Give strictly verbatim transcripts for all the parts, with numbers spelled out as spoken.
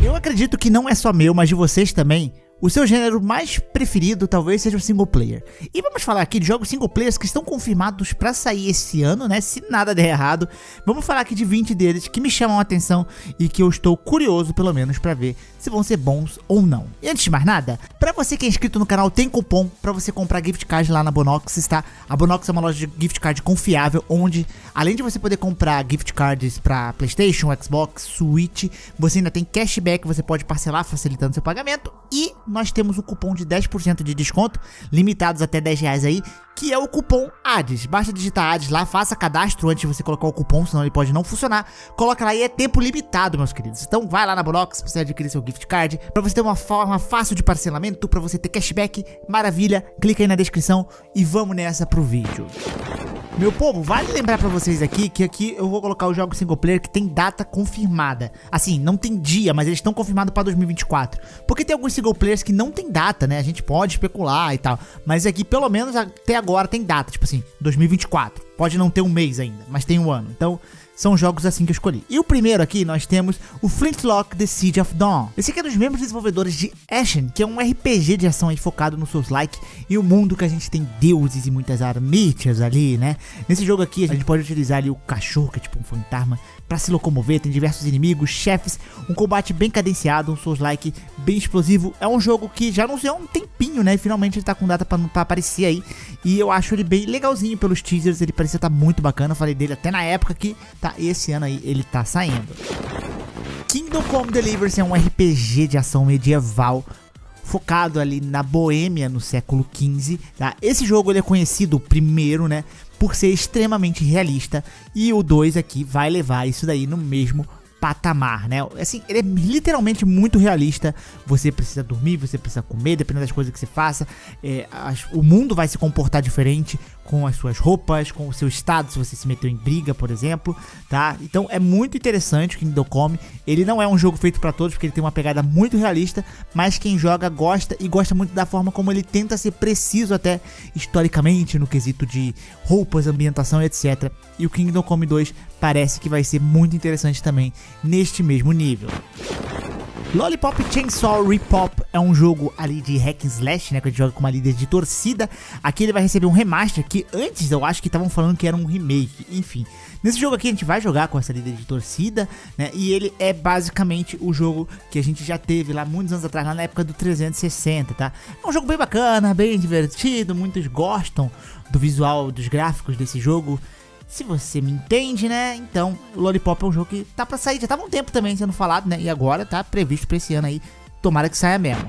Eu acredito que não é só meu, mas de vocês também. O seu gênero mais preferido talvez seja o single player. E vamos falar aqui de jogos single players que estão confirmados pra sair esse ano, né? Se nada der errado. Vamos falar aqui de vinte deles que me chamam a atenção e que eu estou curioso, pelo menos, pra ver se vão ser bons ou não. E antes de mais nada, pra você que é inscrito no canal, tem cupom pra você comprar gift card lá na Bonox, tá? A Bonox é uma loja de gift card confiável, onde, além de você poder comprar gift cards pra PlayStation, Xbox, Switch, você ainda tem cashback, você pode parcelar facilitando seu pagamento. E nós temos um cupom de dez por cento de desconto, limitados até dez reais aí, que é o cupom A D E S. Basta digitar A D E S lá, faça cadastro antes de você colocar o cupom, senão ele pode não funcionar. Coloca lá e é tempo limitado, meus queridos. Então vai lá na Bonox pra você adquirir seu gift card, pra você ter uma forma fácil de parcelamento, pra você ter cashback, maravilha. Clica aí na descrição e vamos nessa pro vídeo. Meu povo, vale lembrar pra vocês aqui que aqui eu vou colocar os jogos single player que tem data confirmada. Assim, não tem dia, mas eles estão confirmados pra dois mil e vinte e quatro. Porque tem alguns single players que não tem data, né? A gente pode especular e tal. Mas aqui, pelo menos até agora, tem data. Tipo assim, dois mil e vinte e quatro. Pode não ter um mês ainda, mas tem um ano. Então, são jogos assim que eu escolhi. E o primeiro aqui, nós temos o Flintlock The Siege of Dawn. Esse aqui é dos mesmos desenvolvedores de Ashen, que é um R P G de ação aí focado no Souls-like e o mundo que a gente tem deuses e muitas armitas ali, né? Nesse jogo aqui, a gente pode utilizar ali o cachorro, que é tipo um fantasma, pra se locomover. Tem diversos inimigos, chefes, um combate bem cadenciado, um Souls-like bem explosivo. É um jogo que já anunciou há um tempinho, né? E finalmente ele tá com data pra, pra aparecer aí. E eu acho ele bem legalzinho pelos teasers, ele parecia estar muito bacana. Eu falei dele até na época que tá, esse ano aí ele tá saindo. Kingdom Come Deliverance é um R P G de ação medieval focado ali na Boêmia no século quinze, tá? Esse jogo ele é conhecido, o primeiro, né, por ser extremamente realista, e o dois aqui vai levar isso daí no mesmo patamar, né? Assim, ele é literalmente muito realista. Você precisa dormir, você precisa comer, dependendo das coisas que você faça. É, as, o mundo vai se comportar diferente com as suas roupas, com o seu estado, se você se meteu em briga, por exemplo, tá? Então é muito interessante o Kingdom Come. Ele não é um jogo feito pra todos, porque ele tem uma pegada muito realista, mas quem joga gosta, e gosta muito da forma como ele tenta ser preciso até historicamente, no quesito de roupas, ambientação, etcétera. E o Kingdom Come dois parece que vai ser muito interessante também neste mesmo nível. Lollipop Chainsaw Repop é um jogo ali de hack and slash, né, que a gente joga com uma líder de torcida. Aqui ele vai receber um remaster, que antes eu acho que estavam falando que era um remake, enfim. Nesse jogo aqui a gente vai jogar com essa líder de torcida, né, e ele é basicamente o jogo que a gente já teve lá muitos anos atrás, lá na época do trezentos e sessenta, tá? É um jogo bem bacana, bem divertido, muitos gostam do visual, dos gráficos desse jogo. Se você me entende, né? Então, o Lollipop é um jogo que tá pra sair, já tava um tempo também sendo falado, né? E agora tá previsto pra esse ano aí, tomara que saia mesmo.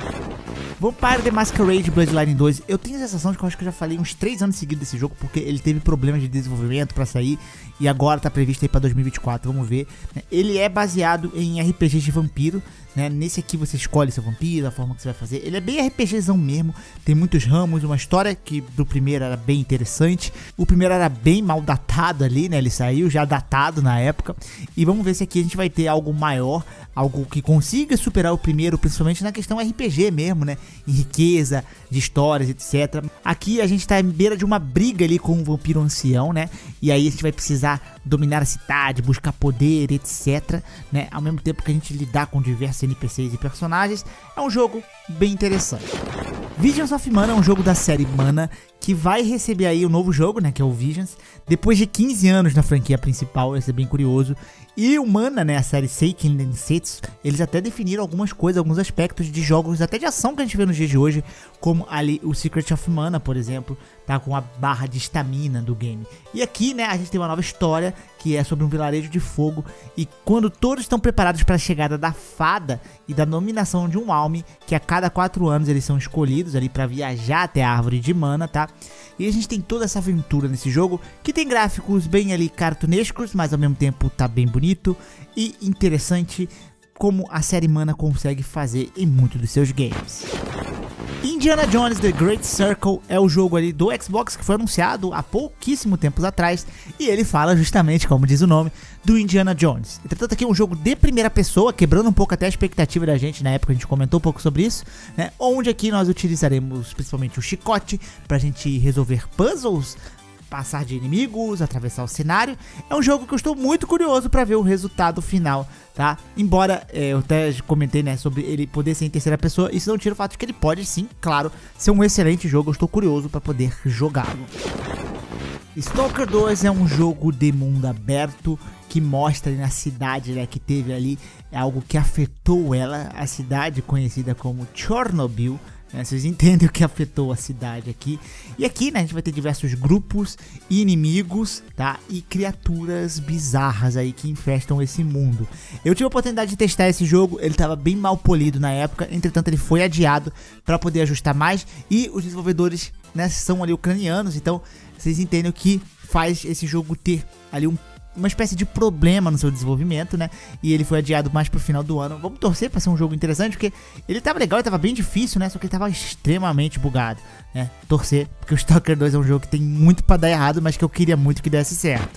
Vampire The Masquerade Bloodline dois, eu tenho a sensação de que eu acho que eu já falei uns três anos seguidos desse jogo, porque ele teve problemas de desenvolvimento pra sair, e agora tá previsto aí pra dois mil e vinte e quatro, vamos ver. Ele é baseado em R P Gs de vampiro, né? Nesse aqui você escolhe seu vampiro, a forma que você vai fazer. Ele é bem RPGzão mesmo, tem muitos ramos, uma história que do primeiro era bem interessante. O primeiro era bem mal datado ali, né? Ele saiu já datado na época. E vamos ver se aqui a gente vai ter algo maior, algo que consiga superar o primeiro, principalmente na questão R P G mesmo, né? Em riqueza de histórias, etcétera. Aqui a gente tá em beira de uma briga ali com um vampiro ancião, né? E aí a gente vai precisar dominar a cidade, buscar poder, etcétera, né? Ao mesmo tempo que a gente lidar com diversos N P Cs e personagens. É um jogo bem interessante. Visions of Mana é um jogo da série Mana que vai receber aí o novo jogo, né, que é o Visions, depois de quinze anos na franquia principal. Vai ser bem curioso. E o Mana, né, a série Seiken Densetsu, eles até definiram algumas coisas, alguns aspectos de jogos até de ação que a gente vê nos dias de hoje, como ali o Secret of Mana, por exemplo, tá com a barra de estamina do game. E aqui, né, a gente tem uma nova história que é sobre um vilarejo de fogo, e quando todos estão preparados para a chegada da fada e da nominação de um alme, que a cada quatro anos eles são escolhidos ali para viajar até a árvore de mana, tá? E a gente tem toda essa aventura nesse jogo, que tem gráficos bem ali cartunescos, mas ao mesmo tempo tá bem bonito e interessante, como a série Mana consegue fazer em muitos dos seus games. Indiana Jones The Great Circle é o jogo ali do Xbox que foi anunciado há pouquíssimo tempos atrás, e ele fala justamente, como diz o nome, do Indiana Jones. Entretanto, aqui é um jogo de primeira pessoa, quebrando um pouco até a expectativa da gente na época, a gente comentou um pouco sobre isso, né? Onde aqui nós utilizaremos principalmente o chicote pra gente resolver puzzles passar de inimigos, atravessar o cenário. É um jogo que eu estou muito curioso para ver o resultado final, tá? Embora é, eu até comentei, né, sobre ele poder ser em terceira pessoa, isso não tira o fato de que ele pode sim, claro, ser um excelente jogo. Eu estou curioso para poder jogá-lo. Stalker dois é um jogo de mundo aberto que mostra ali na cidade, né, que teve ali algo que afetou ela, a cidade conhecida como Chernobyl. É, vocês entendem o que afetou a cidade aqui. E aqui, né, a gente vai ter diversos grupos e inimigos, tá? E criaturas bizarras aí que infestam esse mundo. Eu tive a oportunidade de testar esse jogo, ele estava bem mal polido na época, entretanto ele foi adiado para poder ajustar mais. E os desenvolvedores, né, são ali ucranianos, então vocês entendem o que faz esse jogo ter ali um uma espécie de problema no seu desenvolvimento, né? E ele foi adiado mais pro final do ano. Vamos torcer pra ser um jogo interessante, porque ele tava legal, ele tava bem difícil, né? Só que ele tava extremamente bugado, né? Torcer, porque o Stalker dois é um jogo que tem muito pra dar errado, mas que eu queria muito que desse certo.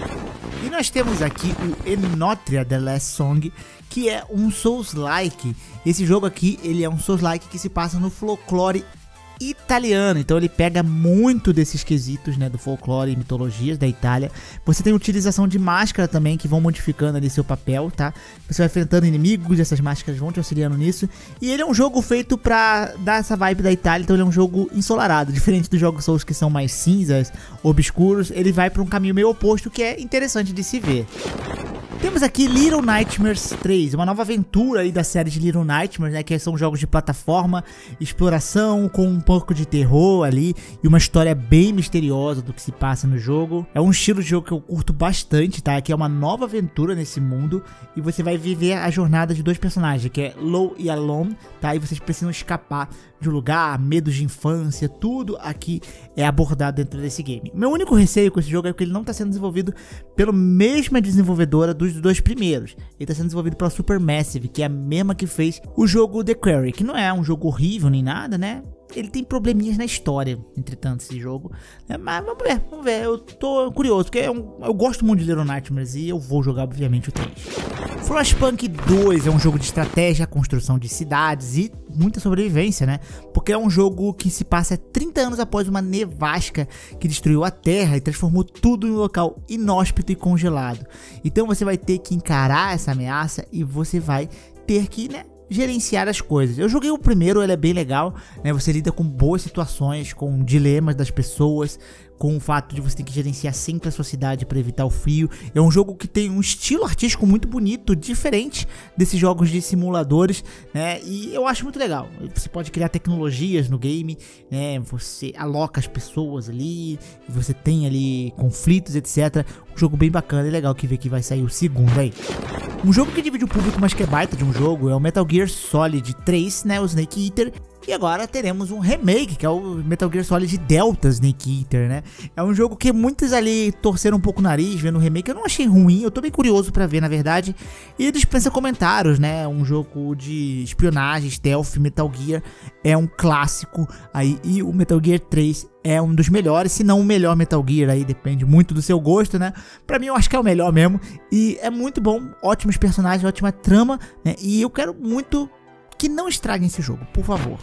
E nós temos aqui o Enotria The Last Song, que é um Souls-like. Esse jogo aqui, ele é um Souls-like que se passa no folclore italiano, então ele pega muito desses quesitos, né, do folclore e mitologias da Itália. Você tem utilização de máscara também, que vão modificando ali seu papel, tá? Você vai enfrentando inimigos, essas máscaras vão te auxiliando nisso. E ele é um jogo feito pra dar essa vibe da Itália, então ele é um jogo ensolarado, diferente dos jogos Souls que são mais cinzas, obscuros. Ele vai pra um caminho meio oposto, que é interessante de se ver. Temos aqui Little Nightmares três, uma nova aventura aí da série de Little Nightmares, né, que são jogos de plataforma, exploração com um pouco de terror ali e uma história bem misteriosa do que se passa no jogo. É um estilo de jogo que eu curto bastante, tá? Que é uma nova aventura nesse mundo e você vai viver a jornada de dois personagens, que é Low e Alone, tá? E vocês precisam escapar de um lugar, medos de infância, tudo aqui é abordado dentro desse game. Meu único receio com esse jogo é que ele não está sendo desenvolvido pela mesma desenvolvedora dos dois primeiros. Ele está sendo desenvolvido pela Supermassive, que é a mesma que fez o jogo The Quarry, que não é um jogo horrível nem nada, né? Ele tem probleminhas na história, entretanto, esse jogo. É, mas vamos ver, vamos ver. Eu tô curioso, porque é um, eu gosto muito de Little Nightmares e eu vou jogar, obviamente, o três. Frostpunk dois é um jogo de estratégia, construção de cidades e muita sobrevivência, né? Porque é um jogo que se passa trinta anos após uma nevasca que destruiu a Terra e transformou tudo em um local inóspito e congelado. Então você vai ter que encarar essa ameaça e você vai ter que, né, gerenciar as coisas. Eu joguei o primeiro, ele é bem legal, né? Você lida com boas situações, com dilemas das pessoas, com o fato de você ter que gerenciar sempre a sua cidade para evitar o frio. É um jogo que tem um estilo artístico muito bonito, diferente desses jogos de simuladores, né? E eu acho muito legal. Você pode criar tecnologias no game, né? Você aloca as pessoas ali, você tem ali conflitos, etcétera. Um jogo bem bacana e legal que vê que vai sair o segundo aí. Um jogo que divide o público, mas que é baita de um jogo, é o Metal Gear Solid três, né? O Snake Eater. E agora teremos um remake, que é o Metal Gear Solid Delta Snake Eater, né? É um jogo que muitos ali torceram um pouco o nariz vendo o remake. Eu não achei ruim, eu tô bem curioso pra ver, na verdade. E dispensa comentários, né? Um jogo de espionagem, stealth, Metal Gear é um clássico aí. E o Metal Gear três é um dos melhores, se não o melhor Metal Gear, aí depende muito do seu gosto, né? Pra mim eu acho que é o melhor mesmo. E é muito bom, ótimos personagens, ótima trama, né? E eu quero muito que não estraguem esse jogo, por favor.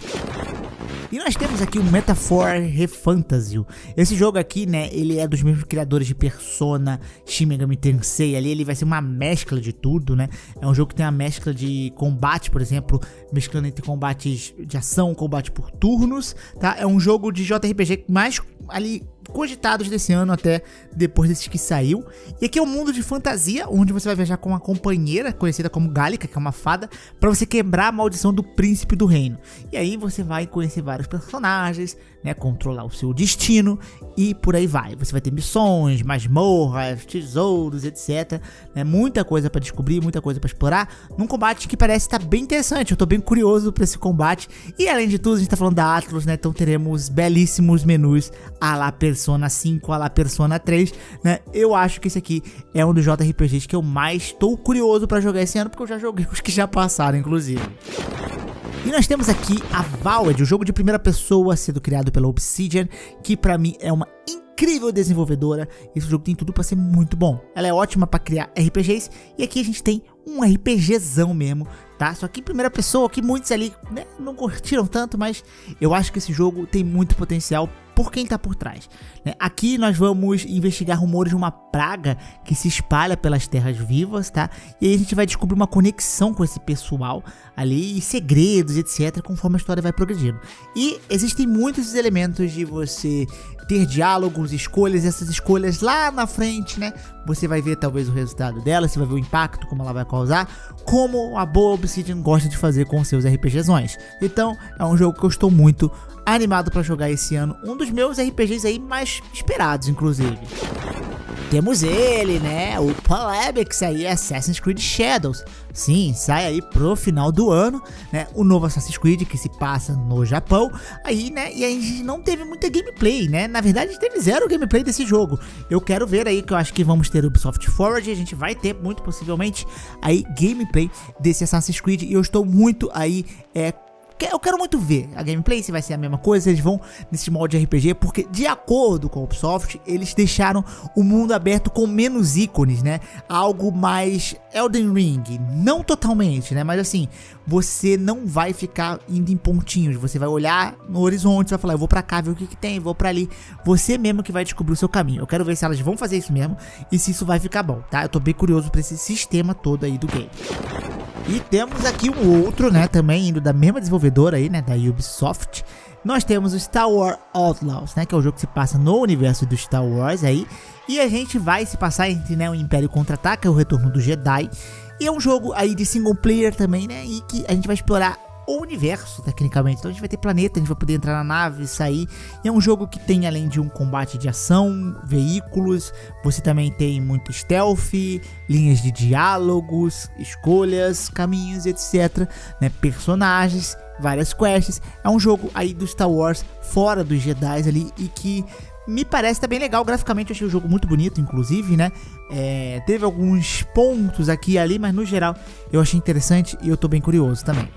E nós temos aqui o Metaphor Refantasy. Esse jogo aqui, né, ele é dos mesmos criadores de Persona, Shin Megami Tensei. Ali ele vai ser uma mescla de tudo, né? É um jogo que tem uma mescla de combate, por exemplo, mesclando entre combates de ação, combate por turnos, tá? É um jogo de J R P G mais ali cogitados desse ano, até depois desses que saiu. E aqui é um mundo de fantasia, onde você vai viajar com uma companheira conhecida como Gallica, que é uma fada, para você quebrar a maldição do príncipe do reino. E aí você vai conhecer vários personagens, né, controlar o seu destino e por aí vai. Você vai ter missões, masmorras, tesouros, etcétera. Né, muita coisa para descobrir, muita coisa para explorar, num combate que parece estar bem interessante. Eu tô bem curioso para esse combate. E além de tudo, a gente tá falando da Atlus, né, então teremos belíssimos menus a la Persona cinco, a la Persona três, né? Eu acho que esse aqui é um dos J R P Gs que eu mais estou curioso para jogar esse ano, porque eu já joguei os que já passaram, inclusive. E nós temos aqui a Valve, o jogo de primeira pessoa sendo criado pela Obsidian, que pra mim é uma incrível desenvolvedora. Esse jogo tem tudo pra ser muito bom. Ela é ótima pra criar R P Gs e aqui a gente tem um RPGzão mesmo, tá? Só que em primeira pessoa, que muitos ali, né, não curtiram tanto, mas eu acho que esse jogo tem muito potencial por quem tá por trás, né? Aqui nós vamos investigar rumores de uma praga que se espalha pelas terras vivas, tá? E aí a gente vai descobrir uma conexão com esse pessoal ali, e segredos, etc, conforme a história vai progredindo. E existem muitos elementos de você ter diálogos, escolhas, essas escolhas lá na frente, né? Você vai ver talvez o resultado dela, você vai ver o impacto, como ela vai causar, como a boa Obsidian gosta de fazer com seus RPGzões. Então, é um jogo que eu estou muito animado para jogar esse ano, um dos meus R P Gs aí mais esperados, inclusive. Temos ele, né, o Polemics aí, Assassin's Creed Shadows. Sim, sai aí pro final do ano, né, o novo Assassin's Creed que se passa no Japão. Aí, né, e a gente não teve muita gameplay, né, na verdade a gente teve zero gameplay desse jogo. Eu quero ver aí, que eu acho que vamos ter o Ubisoft Forward, a gente vai ter muito possivelmente aí gameplay desse Assassin's Creed. E eu estou muito aí, é... eu quero muito ver a gameplay, se vai ser a mesma coisa, se eles vão nesse molde de R P G, porque de acordo com a Ubisoft, eles deixaram o mundo aberto com menos ícones, né? Algo mais Elden Ring, não totalmente, né? Mas assim, você não vai ficar indo em pontinhos, você vai olhar no horizonte, vai falar, eu vou pra cá, ver o que que tem, vou pra ali. Você mesmo que vai descobrir o seu caminho. Eu quero ver se elas vão fazer isso mesmo e se isso vai ficar bom, tá? Eu tô bem curioso pra esse sistema todo aí do game. E temos aqui um outro, né, também indo da mesma desenvolvedora aí, né, da Ubisoft. Nós temos o Star Wars Outlaws, né, que é o jogo que se passa no universo do Star Wars aí. E a gente vai se passar entre, né, o Império Contra-Ataca e o Retorno do Jedi. E é um jogo aí de single player também, né, e que a gente vai explorar o universo, tecnicamente. Então a gente vai ter planeta, a gente vai poder entrar na nave, sair. E é um jogo que tem, além de um combate de ação, veículos, você também tem muito stealth, linhas de diálogos, escolhas, caminhos, etc, né, personagens, várias quests. É um jogo aí do Star Wars fora dos Jedi ali, e que me parece tá bem legal. Graficamente eu achei o jogo muito bonito, inclusive, né? É, teve alguns pontos aqui e ali, mas no geral eu achei interessante e eu tô bem curioso também.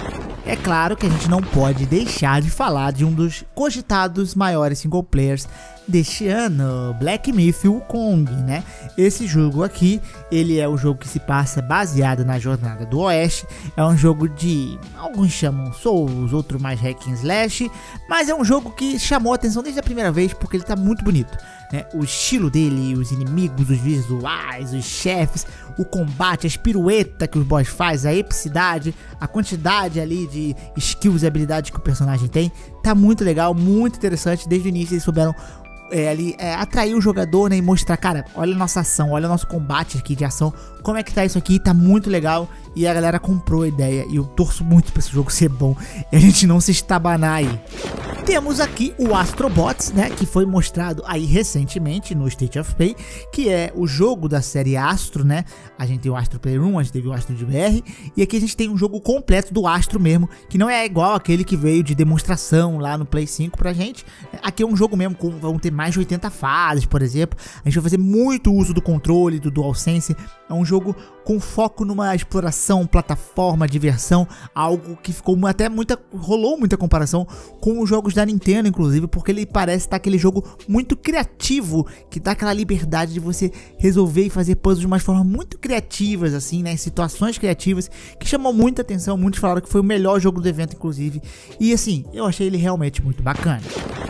É claro que a gente não pode deixar de falar de um dos cogitados maiores single players deste ano, Black Myth: Wukong, né? Esse jogo aqui, ele é o jogo que se passa baseado na Jornada do Oeste. É um jogo de, alguns chamam Souls, outros mais hack and slash, mas é um jogo que chamou a atenção desde a primeira vez porque ele tá muito bonito, né? O estilo dele, os inimigos, os visuais, os chefes, o combate, as piruetas que os boss faz, a epicidade, a quantidade ali de skills e habilidades que o personagem tem, tá muito legal, muito interessante. Desde o início eles souberam É, ali, é, atrair o jogador, né, e mostrar, cara, olha a nossa ação, olha o nosso combate aqui de ação, como é que tá isso aqui, tá muito legal. E a galera comprou a ideia, e eu torço muito pra esse jogo ser bom e a gente não se estabanar aí. Temos aqui o Astrobots, né, que foi mostrado aí recentemente no State of Play, que é o jogo da série Astro, né. A gente tem o Astro Playroom, a gente teve o Astro de V R, e aqui a gente tem um jogo completo do Astro mesmo, que não é igual aquele que veio de demonstração lá no Play cinco pra gente. Aqui é um jogo mesmo, com, vão ter mais de oitenta fases, por exemplo. A gente vai fazer muito uso do controle, do DualSense. É um jogo com foco numa exploração, plataforma, diversão, algo que ficou até muita, rolou muita comparação com os jogos da Nintendo, inclusive, porque ele parece estar aquele jogo muito criativo, que dá aquela liberdade de você resolver e fazer puzzles de umas formas muito criativas, assim, né, situações criativas, que chamam muita atenção. Muitos falaram que foi o melhor jogo do evento, inclusive, e assim, eu achei ele realmente muito bacana.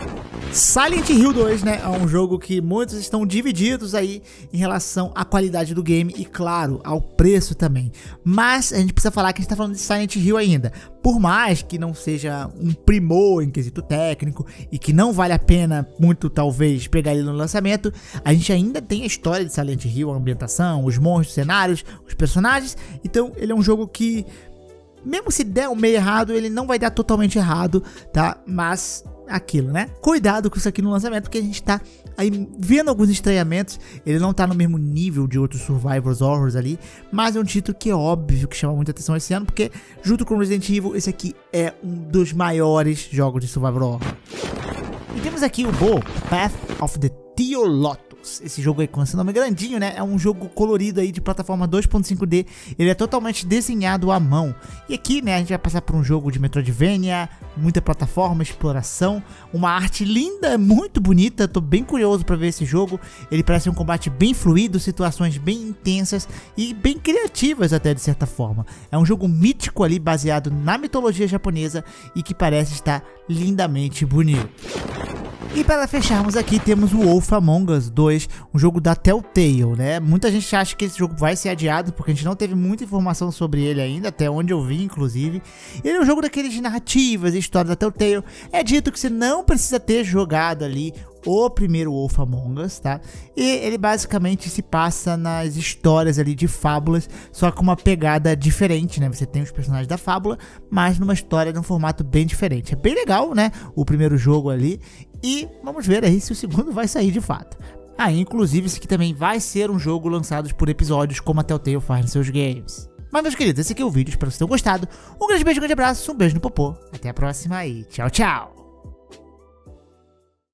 Silent Hill dois, né, é um jogo que muitos estão divididos aí em relação à qualidade do game e, claro, ao preço também. Mas a gente precisa falar que a gente tá falando de Silent Hill ainda. Por mais que não seja um primor em quesito técnico e que não vale a pena muito, talvez, pegar ele no lançamento, a gente ainda tem a história de Silent Hill, a ambientação, os monstros, os cenários, os personagens. Então ele é um jogo que, mesmo se der um meio errado, ele não vai dar totalmente errado, tá? Mas aquilo, né? Cuidado com isso aqui no lançamento, porque a gente tá aí vendo alguns estranhamentos. Ele não tá no mesmo nível de outros Survivors Horrors ali, mas é um título que é óbvio que chama muita atenção esse ano, porque junto com Resident Evil, esse aqui é um dos maiores jogos de Survivor Horror. E temos aqui o Bo, Path of the Teolotus. Esse jogo aí com esse nome grandinho, né? É um jogo colorido aí de plataforma dois ponto cinco D. Ele é totalmente desenhado à mão. E aqui, né, a gente vai passar por um jogo de Metroidvania, muita plataforma, exploração, uma arte linda, muito bonita. Tô bem curioso pra ver esse jogo. Ele parece um combate bem fluido, situações bem intensas e bem criativas até, de certa forma. É um jogo mítico ali, baseado na mitologia japonesa e que parece estar lindamente bonito. E para fecharmos aqui, temos o Wolf Among Us dois, um jogo da Telltale, né? Muita gente acha que esse jogo vai ser adiado, porque a gente não teve muita informação sobre ele ainda, até onde eu vi, inclusive. Ele é um jogo daqueles de narrativas e histórias da Telltale. É dito que você não precisa ter jogado ali o primeiro Wolf Among Us, tá? E ele basicamente se passa nas histórias ali de fábulas, só com uma pegada diferente, né? Você tem os personagens da fábula, mas numa história num formato bem diferente. É bem legal, né? O primeiro jogo ali. E vamos ver aí se o segundo vai sair de fato. Ah, inclusive esse aqui também vai ser um jogo lançado por episódios, como a Telltale faz nos seus games. Mas, meus queridos, esse aqui é o vídeo, espero que vocês tenham gostado. Um grande beijo, um grande abraço, um beijo no popô. Até a próxima e tchau, tchau!